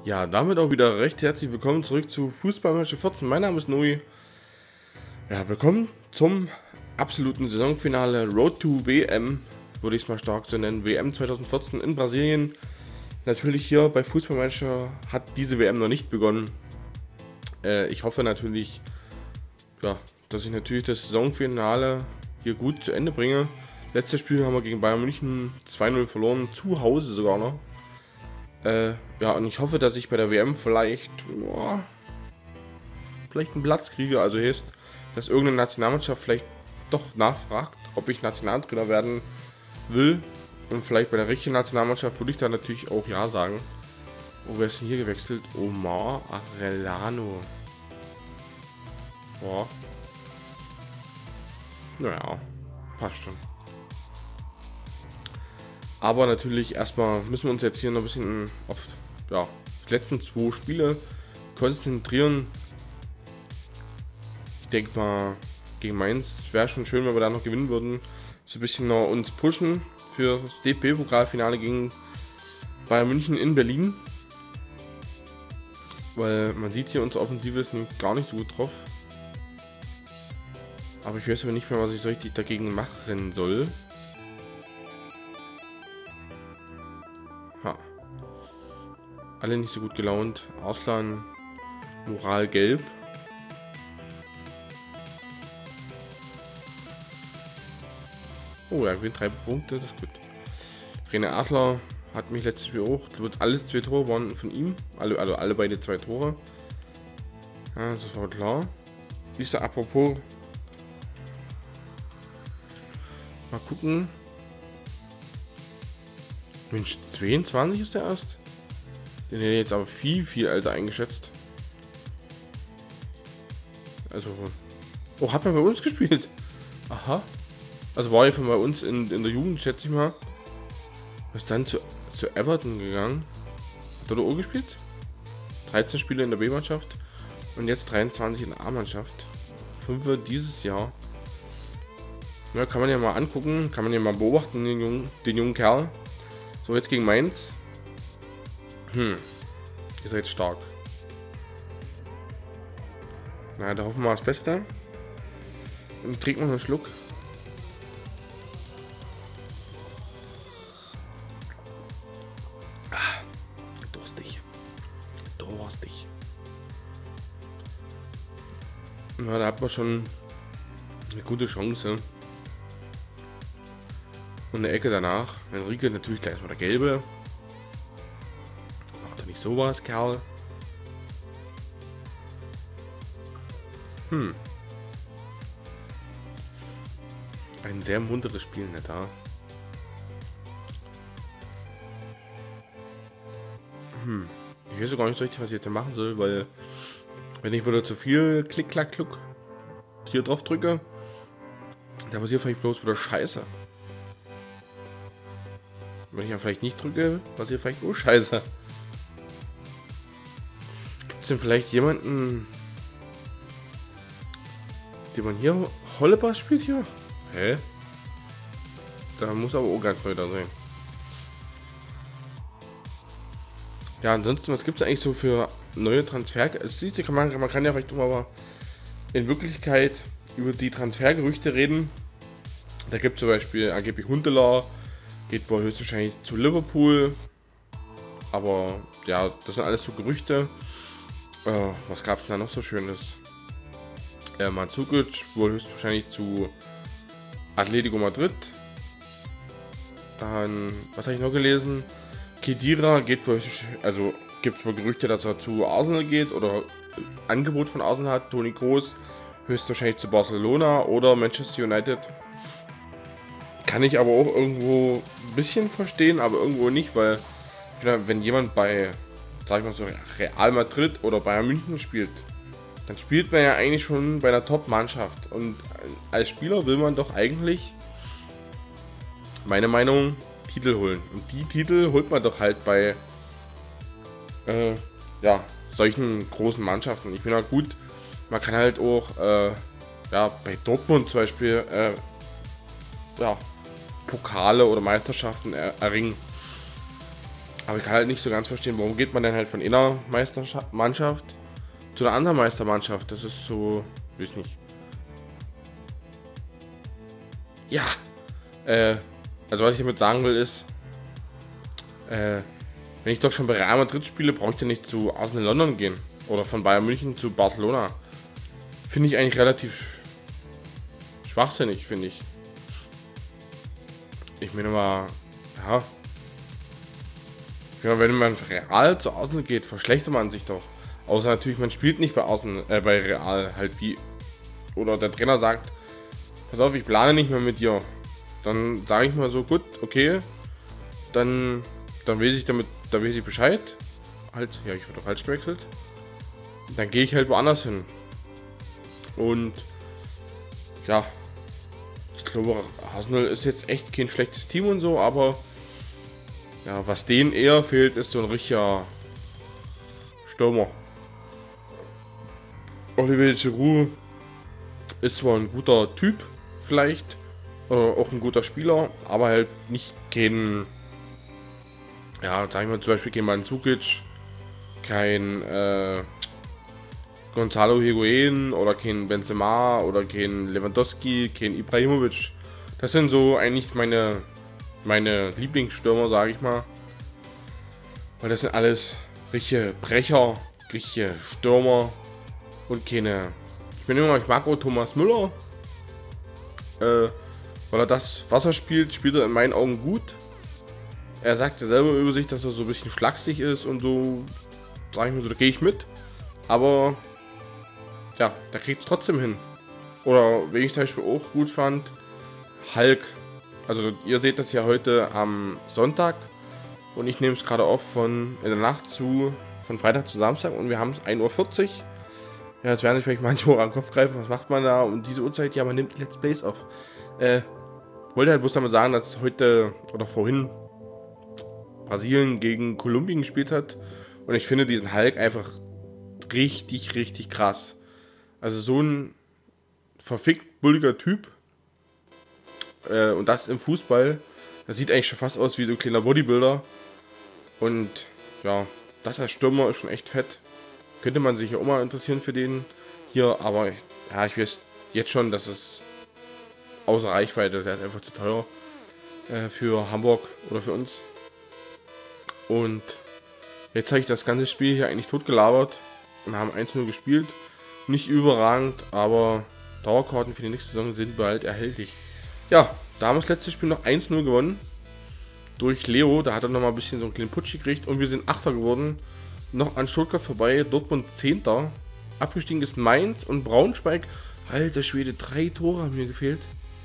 Ja, damit auch wieder recht herzlich willkommen zurück zu Fußballmanager 14. Mein Name ist Nui. Ja, willkommen zum absoluten Saisonfinale Road to WM, würde ich es mal stark so nennen. WM 2014 in Brasilien. Natürlich hier bei Fußballmanager hat diese WM noch nicht begonnen. Ich hoffe natürlich, ja, dass ich natürlich das Saisonfinale hier gut zu Ende bringe. Letztes Spiel haben wir gegen Bayern München 2-0 verloren, zu Hause sogar noch. Ja, und ich hoffe, dass ich bei der WM vielleicht einen Platz kriege. Also heißt, dass irgendeine Nationalmannschaft vielleicht doch nachfragt, ob ich Nationaltrainer werden will. Und vielleicht bei der richtigen Nationalmannschaft würde ich da natürlich auch ja sagen. Oh, wer ist denn hier gewechselt? Omar Arellano. Boah. Naja, passt schon. Aber natürlich erstmal müssen wir uns jetzt hier noch ein bisschen auf die letzten 2 Spiele konzentrieren. Ich denke mal, gegen Mainz wäre schon schön, wenn wir da noch gewinnen würden. So ein bisschen noch uns pushen für das DFB-Pokalfinale gegen Bayern München in Berlin. Weil man sieht hier, unsere Offensive ist gar nicht so gut drauf. Aber ich weiß aber nicht mehr, was ich so richtig dagegen machen soll. Ha. Alle nicht so gut gelaunt. Arslan, Moral gelb. Oh, er gewinnt 3 Punkte, das ist gut. René Adler hat mich letztes Spiel auch. Wird alles 2 Tore waren von ihm. Alle beide 2 Tore. Ja, das war klar. Wie ist der apropos? Mal gucken. Mensch, 22 ist der erst. Den hätte ich jetzt aber viel älter eingeschätzt. Also. Oh, hat er bei uns gespielt? Aha. Also war er von bei uns in der Jugend, schätze ich mal. Ist dann zu Everton gegangen. Hat er da auch gespielt? 13 Spiele in der B-Mannschaft. Und jetzt 23 in der A-Mannschaft. 5 dieses Jahr. Ja, kann man ja mal angucken. Kann man ja mal beobachten, den jungen Kerl. So, jetzt gegen Mainz. Ihr seid stark. Na, da hoffen wir mal das Beste. Und trinken wir noch einen Schluck. Durstig. Na, da hat man schon eine gute Chance. Und eine Ecke danach. Enrique natürlich gleich mal der Gelbe. Macht er nicht sowas, Kerl? Ein sehr munteres Spiel, nicht da? Ich weiß gar nicht so richtig, was ich jetzt machen soll, weil wenn ich wieder zu viel Klick, Klack, Kluck hier drauf drücke, da passiert vielleicht bloß wieder Scheiße. Wenn ich ja vielleicht nicht drücke, passiert vielleicht nur Scheiße. Gibt es denn vielleicht jemanden, den man hier Hollepass spielt hier? Hä? Da muss aber auch ganz weiter sein. Ja, ansonsten, was gibt es eigentlich so für neue Transfer? Man kann ja vielleicht aber in Wirklichkeit über die Transfergerüchte reden. Da gibt es zum Beispiel angeblich Huntelaar, geht wohl höchstwahrscheinlich zu Liverpool. Aber ja, das sind alles so Gerüchte. Was gab es da noch so Schönes? Mandzukic wohl höchstwahrscheinlich zu Atletico Madrid. Dann, was habe ich noch gelesen? Khedira geht wohl, also gibt es wohl Gerüchte, dass er zu Arsenal geht oder ein Angebot von Arsenal hat. Toni Kroos höchstwahrscheinlich zu Barcelona oder Manchester United. Kann ich aber auch irgendwo ein bisschen verstehen, aber irgendwo nicht, weil wenn jemand bei, sag ich mal so, Real Madrid oder Bayern München spielt, dann spielt man ja eigentlich schon bei einer Top-Mannschaft. Und als Spieler will man doch eigentlich, meine Meinung, Titel holen. Und die Titel holt man doch halt bei solchen großen Mannschaften. Ich bin halt gut, man kann halt auch bei Dortmund zum Beispiel Pokale oder Meisterschaften erringen. Aber ich kann halt nicht so ganz verstehen, warum geht man denn halt von einer Meistermannschaft zu einer anderen Meistermannschaft. Das ist so, weiß nicht. Ja, also was ich damit sagen will ist, wenn ich doch schon bei Real Madrid spiele, brauche ich ja nicht zu Arsenal London gehen. Oder von Bayern München zu Barcelona. Finde ich eigentlich relativ schwachsinnig, finde ich. Ich meine mal, ja. Wenn man Real zu Arsenal geht, verschlechtert man sich doch. Außer natürlich, man spielt nicht bei Arsenal, bei Real halt wie. Oder der Trainer sagt, pass auf, ich plane nicht mehr mit dir. Dann sage ich mal so, gut, okay. Dann weiß ich damit, da weiß ich Bescheid. Halt, ja, ich wurde falsch gewechselt. Dann gehe ich halt woanders hin. Und ja, ich glaube, Arsenal ist jetzt echt kein schlechtes Team und so, aber ja, was denen eher fehlt, ist so ein richtiger Stürmer. Olivier Giroud ist zwar ein guter Typ, vielleicht, auch ein guter Spieler, aber halt nicht kein, ja, sagen wir zum Beispiel kein Mandzukic, kein Gonzalo Higuain oder kein Benzema oder kein Lewandowski, kein Ibrahimovic. Das sind so eigentlich meine Lieblingsstürmer, sage ich mal. Weil das sind alles richtige Brecher, richtige Stürmer und keine. Ich mag auch Thomas Müller. Weil er das, was er spielt, spielt er in meinen Augen gut. Er sagt ja selber über sich, dass er so ein bisschen schlaksig ist und so, sage ich mal so, da gehe ich mit. Aber ja, da kriegt es trotzdem hin. Oder, wen ich zum Beispiel auch gut fand, Hulk. Also ihr seht das ja heute am Sonntag und ich nehme es gerade auf in der Nacht von Freitag zu Samstag und wir haben es 1:40 Uhr. Ja, jetzt werden sich vielleicht manche an den Kopf greifen, was macht man da um diese Uhrzeit? Ja, man nimmt Let's Plays auf. Wollte halt bloß damit sagen, dass heute oder vorhin Brasilien gegen Kolumbien gespielt hat und ich finde diesen Hulk einfach richtig, richtig krass. Also so ein verfickt bulliger Typ und das im Fußball, das sieht eigentlich schon fast aus wie so ein kleiner Bodybuilder und ja, das als Stürmer ist schon echt fett. Könnte man sich ja auch mal interessieren für den hier, aber ja, ich weiß jetzt schon, dass es außer Reichweite, der ist einfach zu teuer für Hamburg oder für uns. Und jetzt habe ich das ganze Spiel hier eigentlich totgelabert und haben 1:0 gespielt. Nicht überragend, aber Dauerkarten für die nächste Saison sind bald erhältlich. Ja, da haben wir das letzte Spiel noch 1:0 gewonnen. Durch Leo, da hat er nochmal ein bisschen so einen kleinen Putsch gekriegt und wir sind Achter geworden. Noch an Stuttgart vorbei, Dortmund 10. Abgestiegen ist Mainz und Braunschweig. Alter Schwede, 3 Tore haben mir gefehlt.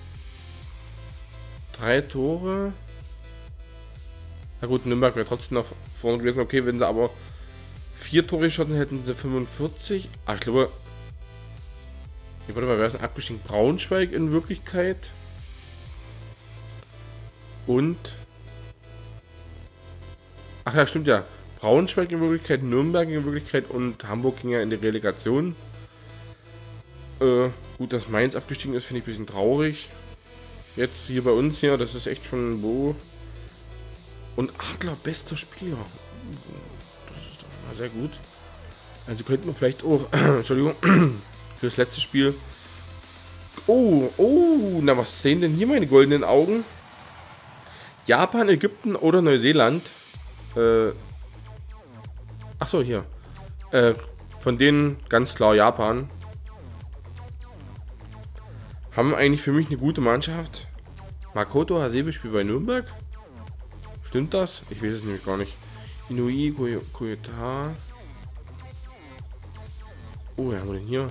3 Tore. Na gut, Nürnberg wäre trotzdem noch vorne gewesen. Okay, wenn sie aber 4 Tore geschossen hätten, sie 45. Ah, ich glaube. Ich warte mal, wer ist denn abgestiegen? Braunschweig in Wirklichkeit. Und. Ach ja, stimmt ja. Braunschweig in Wirklichkeit, Nürnberg in Wirklichkeit und Hamburg ging ja in die Relegation. Gut, dass Mainz abgestiegen ist, finde ich ein bisschen traurig. Jetzt hier bei uns hier, das ist echt schon wo. Und Adler, bester Spieler. Das ist doch schon mal sehr gut. Also könnten wir vielleicht auch, Entschuldigung, für das letzte Spiel. Oh, na was sehen denn hier meine goldenen Augen? Japan, Ägypten oder Neuseeland? Achso, hier. Von denen ganz klar Japan. Haben eigentlich für mich eine gute Mannschaft. Makoto Hasebe spielt bei Nürnberg. Stimmt das? Ich weiß es nämlich gar nicht. Inui Koyota. Oh, wer haben wir denn hier?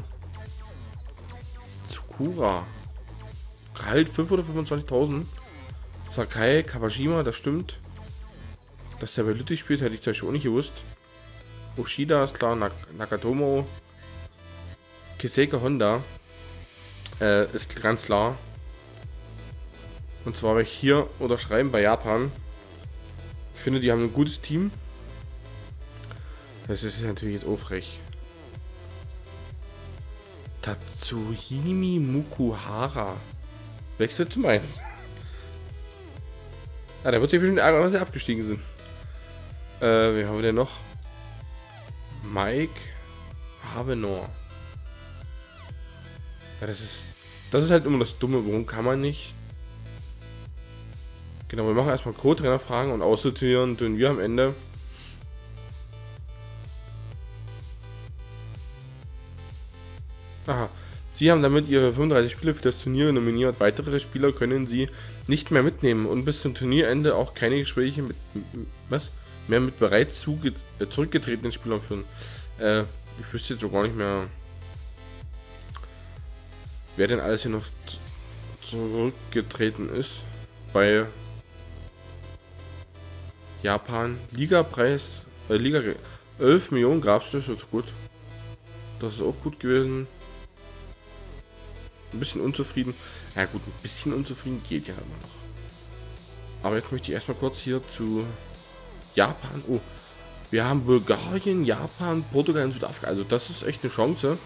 Tsukura. Gehalt 5 oder 25.000. Sakai Kawashima, das stimmt. Dass der bei Lüttich spielt, hätte ich zum Beispiel auch nicht gewusst. Ushida ist klar, Nakatomo. Kiseka Honda ist ganz klar. Und zwar werde ich hier unterschreiben bei Japan. Ich finde, die haben ein gutes Team. Das ist natürlich jetzt auch frech. Tatsuhimi Mukuhara. Wechselt zu Mainz. Ja, der wird sich bestimmt ärgern, dass sie abgestiegen sind. Wen haben wir denn noch? Mike Havenor. Ja, das ist halt immer das Dumme. Warum kann man nicht? Genau, wir machen erstmal Co-Trainer-Fragen und aussortieren tun wir am Ende. Aha. Sie haben damit Ihre 35 Spiele für das Turnier nominiert. Weitere Spieler können Sie nicht mehr mitnehmen und bis zum Turnierende auch keine Gespräche mehr mit bereits zurückgetretenen Spielern führen. Ich wüsste jetzt so gar nicht mehr, wer denn alles hier noch zurückgetreten ist. Bei Japan. Ligapreis, Liga 11 Millionen gab's, das ist gut. Das ist auch gut gewesen. Ein bisschen unzufrieden. Ja gut, ein bisschen unzufrieden geht ja immer noch. Aber jetzt möchte ich erstmal kurz hier zu Japan. Oh, wir haben Bulgarien, Japan, Portugal und Südafrika. Also das ist echt eine Chance,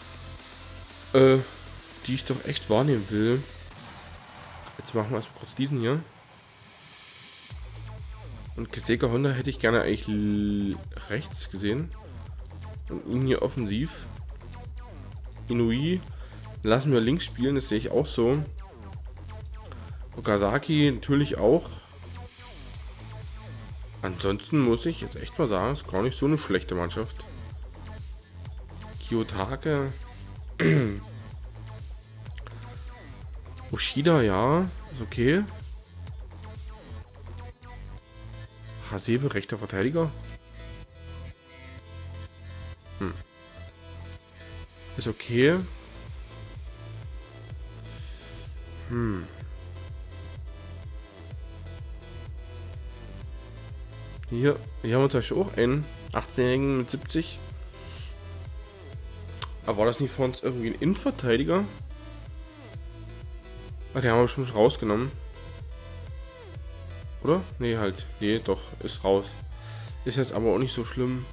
die ich doch echt wahrnehmen will. Jetzt machen wir erstmal kurz diesen hier. Und Keseka Honda hätte ich gerne eigentlich rechts gesehen. Und ihn hier offensiv. Inui lassen wir links spielen, das sehe ich auch so. Okazaki natürlich auch. Ansonsten muss ich jetzt echt mal sagen, ist gar nicht so eine schlechte Mannschaft. Kiyotake. Ushida, ja, ist okay. Hasebe, rechter Verteidiger. Ist okay. Hier haben wir zum Beispiel auch einen 18-Jährigen mit 70. Aber war das nicht vor uns irgendwie ein Innenverteidiger? Ach, den haben wir schon rausgenommen. Oder? Nee, halt. Nee, doch. Ist raus. Ist jetzt aber auch nicht so schlimm.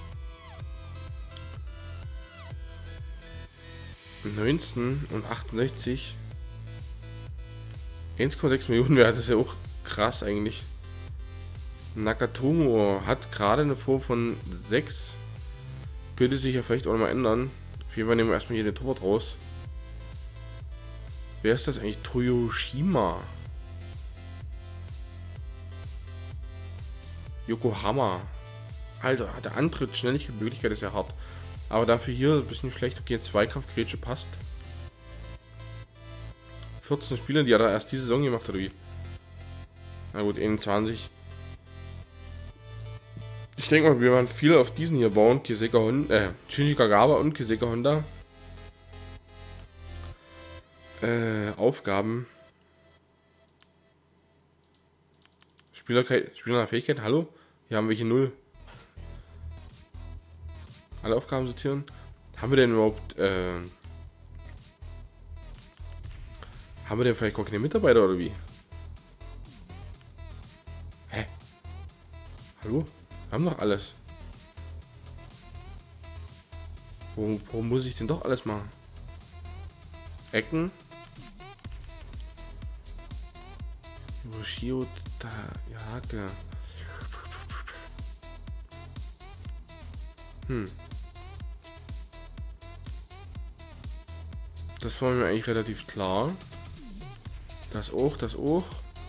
19 und 68. 1,6 Millionen wäre das ja auch krass eigentlich. Nakatomo hat gerade eine Form von 6. Könnte sich ja vielleicht auch noch mal ändern. Auf jeden Fall nehmen wir erstmal hier den Torwart raus. Wer ist das eigentlich? Toyoshima. Yokohama. Alter, der Antritt, Schnelligkeit, Möglichkeit ist ja hart. Aber dafür hier ein bisschen schlecht. Okay, Zweikampf, Grätsche passt. 14 Spiele, die hat er erst diese Saison gemacht, oder wie? Na gut, 21. Ich denke mal, wir werden viel auf diesen hier bauen. Keseka Honda, Shinji Kagawa und Keseka Honda. Aufgaben. Spielerfähigkeit, hallo? Hier haben wir hier 0. Alle Aufgaben sortieren. Haben wir denn überhaupt, haben wir denn vielleicht gar keine Mitarbeiter oder wie? Hä? Hallo? Wir haben doch alles. Warum muss ich denn doch alles machen? Ecken. Yoshio Tayake. Das war mir eigentlich relativ klar. Das auch, das auch.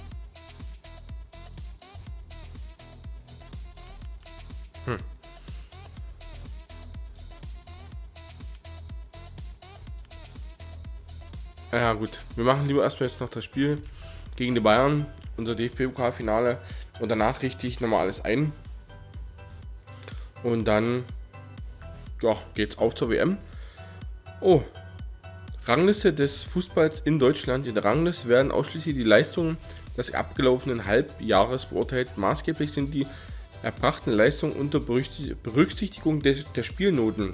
Ja gut, wir machen lieber erstmal jetzt noch das Spiel gegen die Bayern, unser DFB-Pokalfinale, und danach richte ich nochmal alles ein. Und dann, ja, geht's auf zur WM. Oh, Rangliste des Fußballs in Deutschland. In der Rangliste werden ausschließlich die Leistungen des abgelaufenen Halbjahres beurteilt. Maßgeblich sind die erbrachten Leistungen unter Berücksichtigung der Spielnoten.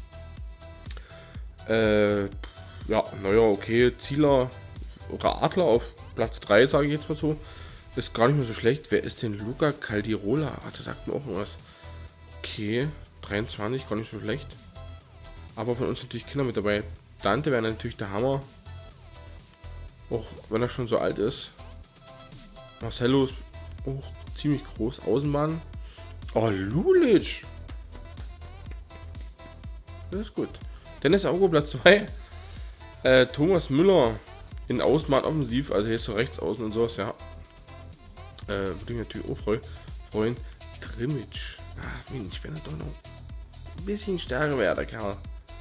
Ja, naja, okay, Zieler oder Adler auf Platz 3, sage ich jetzt mal so. Ist gar nicht mehr so schlecht. Wer ist denn Luca Caldirola? Ah, das sagt mir auch irgendwas. Okay, 23, gar nicht so schlecht. Aber von uns natürlich Kinder mit dabei. Dante wäre natürlich der Hammer. Auch wenn er schon so alt ist. Marcelo ist auch ziemlich groß. Außenbahn. Oh, Lulic. Das ist gut. Dennis Augo Platz 2. Thomas Müller in Außenbahn offensiv, also hier ist so rechts außen und sowas, ja. Würde mich natürlich auch freuen. Trimic. Ach Mensch, wenn er doch noch ein bisschen stärker wäre, der Kerl.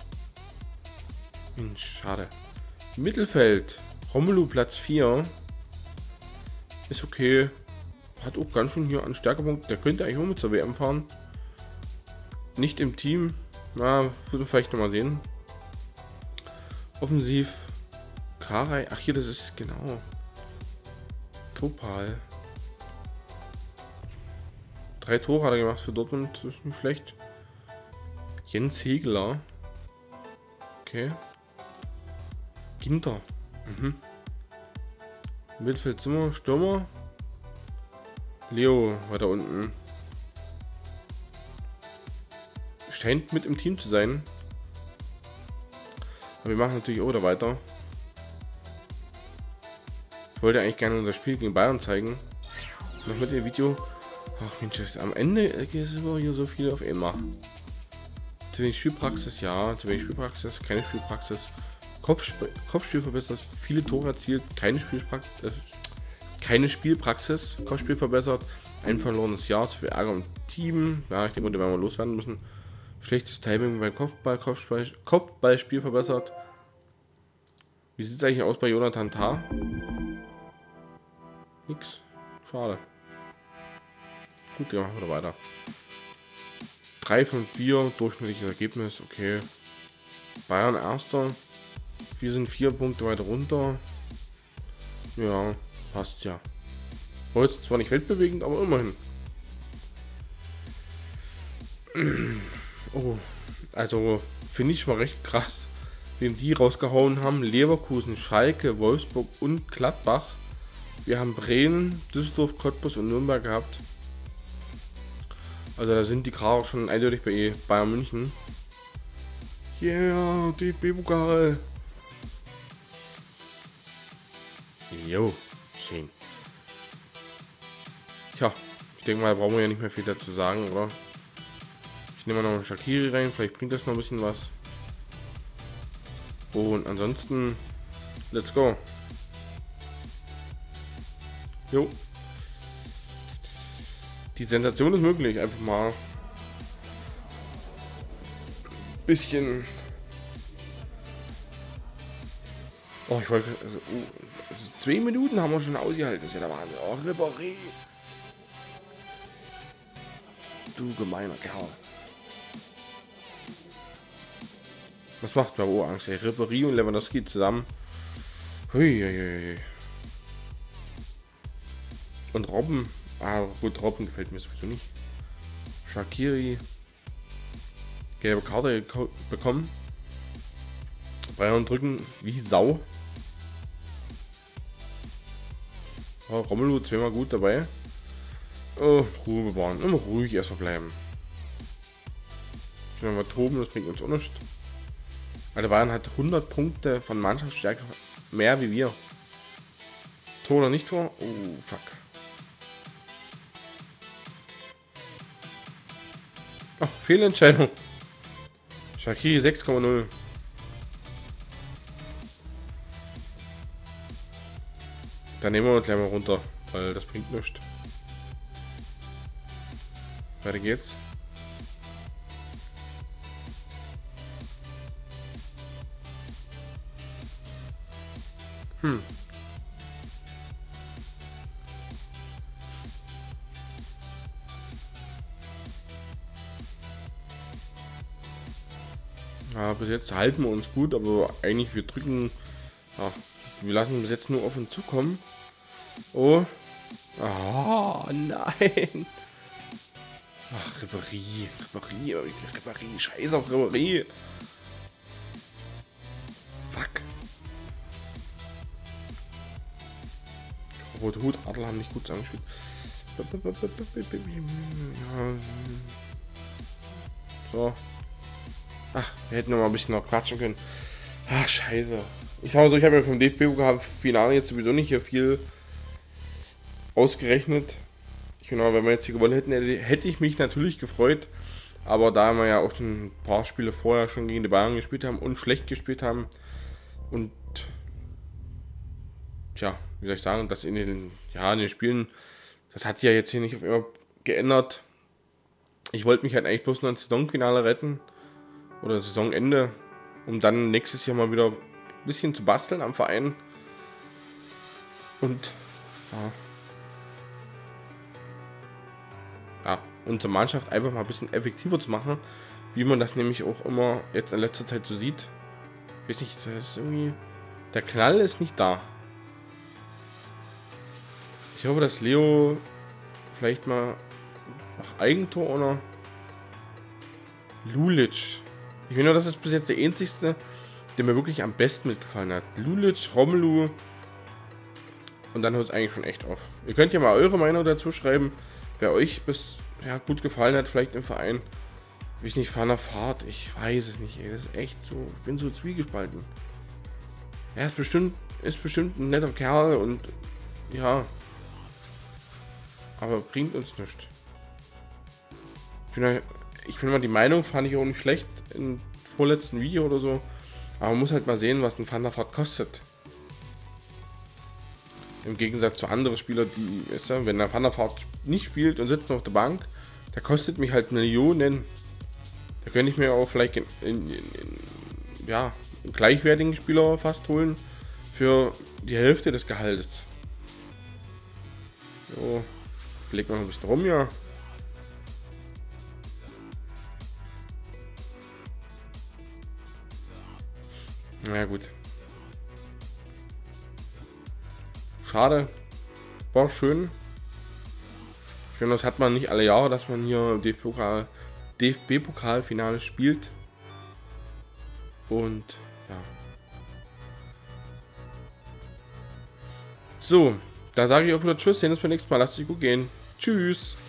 Mensch, schade. Mittelfeld. Romelu Platz 4. Ist okay. Hat auch ganz schön hier einen Stärkepunkt. Der könnte eigentlich auch mit zur WM fahren. Nicht im Team. Na, würde vielleicht noch mal sehen. Offensiv. Karei. Ach hier, das ist genau. Topal. 3 Tore hat er gemacht für Dortmund. Das ist nicht schlecht. Jens Hegeler. Okay. Ginter. Mittelfeld Zimmer. Stürmer. Leo weiter unten. Scheint mit im Team zu sein. Aber wir machen natürlich auch da weiter. Ich wollte eigentlich gerne unser Spiel gegen Bayern zeigen. Noch mit dem Video. Ach Mensch, am Ende ist immer hier so viel auf einmal. Zu wenig Spielpraxis, ja. Zu wenig Spielpraxis, keine Spielpraxis. Kopfspiel verbessert, viele Tore erzielt, keine Spielpraxis. Kopfspiel verbessert, ein verlorenes Jahr, zu viel Ärger im Team. Ja, ich denke, da werden wir loswerden müssen. Schlechtes Timing beim Kopfballspiel verbessert. Wie sieht es eigentlich aus bei Jonathan Tah? Nix. Schade. Gut, dann machen wir weiter. 3 von 4, durchschnittliches Ergebnis, okay. Bayern erster. Wir sind 4 Punkte weiter runter. Ja, passt ja. Heute zwar nicht weltbewegend, aber immerhin. Oh, also finde ich mal recht krass, wen die rausgehauen haben. Leverkusen, Schalke, Wolfsburg und Gladbach. Wir haben Bremen, Düsseldorf, Cottbus und Nürnberg gehabt. Also da sind die gerade schon eindeutig bei Bayern München. Yeah, DFB-Pokal. Jo, schön. Tja, ich denke mal, da brauchen wir ja nicht mehr viel dazu sagen, oder? Ich nehme mal noch einen Shaqiri rein, vielleicht bringt das noch ein bisschen was. Und ansonsten, let's go. Jo. Die Sensation ist möglich, einfach mal ein bisschen. Oh, ich wollte. Also 2 Minuten haben wir schon ausgehalten, das ist ja der Wahnsinn. Oh, Ribéry. Du gemeiner Kerl. Was macht mir auch Angst, ey? Ribéry und Lewandowski zusammen. Hui. Und Robben. Ah, gut, Robben gefällt mir sowieso nicht. Shaqiri. Gelbe Karte bekommen. Bayern drücken wie Sau. Oh, Romelu zweimal gut dabei. Oh, Ruhe bewahren. Immer ruhig erstmal bleiben. Wenn wir mal toben, das bringt uns auch nichts. Weil Bayern hat 100 Punkte von Mannschaftsstärke mehr wie wir. Tor oder nicht Tor? Oh, fuck. Oh, Fehlentscheidung. Shaqiri 6,0. Dann nehmen wir uns gleich mal runter, weil das bringt nichts. Weiter geht's. Ja, bis jetzt halten wir uns gut, aber eigentlich wir drücken. Ja, wir lassen bis jetzt nur auf uns zukommen. Oh. Oh, nein. Ach, Ribéry, scheiß auf Ribéry. Fuck. Rote Hut, Adler haben nicht gut zusammengespielt. Ja. So. Ach, wir hätten noch mal ein bisschen noch quatschen können. Ach, scheiße. Ich sag mal so, ich habe ja vom DFB-Finale jetzt sowieso nicht hier viel ausgerechnet. Genau, wenn wir jetzt hier gewonnen hätten, hätte ich mich natürlich gefreut. Aber da wir ja auch schon ein paar Spiele vorher schon gegen die Bayern gespielt haben und schlecht gespielt haben und tja, wie soll ich sagen, das in den Spielen, das hat sich ja jetzt hier nicht auf immer geändert. Ich wollte mich halt eigentlich bloß noch ins Saisonfinale retten oder Saisonende, um dann nächstes Jahr mal wieder ein bisschen zu basteln am Verein. Und unsere Mannschaft einfach mal ein bisschen effektiver zu machen, wie man das nämlich auch immer jetzt in letzter Zeit so sieht. Ich weiß nicht, das ist irgendwie, der Knall ist nicht da. Ich hoffe, dass Leo vielleicht mal nach Eigentor oder Lulic. Ich finde, das ist bis jetzt der einzigste, der mir wirklich am besten mitgefallen hat. Lulic, Romelu. Und dann hört es eigentlich schon echt auf. Ihr könnt ja mal eure Meinung dazu schreiben, wer euch gut gefallen hat, vielleicht im Verein. Ich weiß nicht, Van der Vaart, ich weiß es nicht, ey. Das ist echt so, ich bin so zwiegespalten. Er ist bestimmt ein netter Kerl und ja. Aber bringt uns nichts. Ich finde mal, die Meinung fand ich auch nicht schlecht im vorletzten Video oder so. Aber man muss halt mal sehen, was ein Van der Vaart kostet. Im Gegensatz zu anderen Spielern, wenn der Van der Vaart nicht spielt und sitzt auf der Bank, der kostet mich halt Millionen. Da könnte ich mir auch vielleicht einen gleichwertigen Spieler fast holen für die Hälfte des Gehaltes. So, leg mal ein bisschen rum, ja. Na gut. Schade. War schön. Ich finde, das hat man nicht alle Jahre, dass man hier DFB-Pokal-Finale spielt. Und ja. So, da sage ich auch wieder Tschüss. Sehen uns beim nächsten Mal. Lasst es euch gut gehen. Tschüss.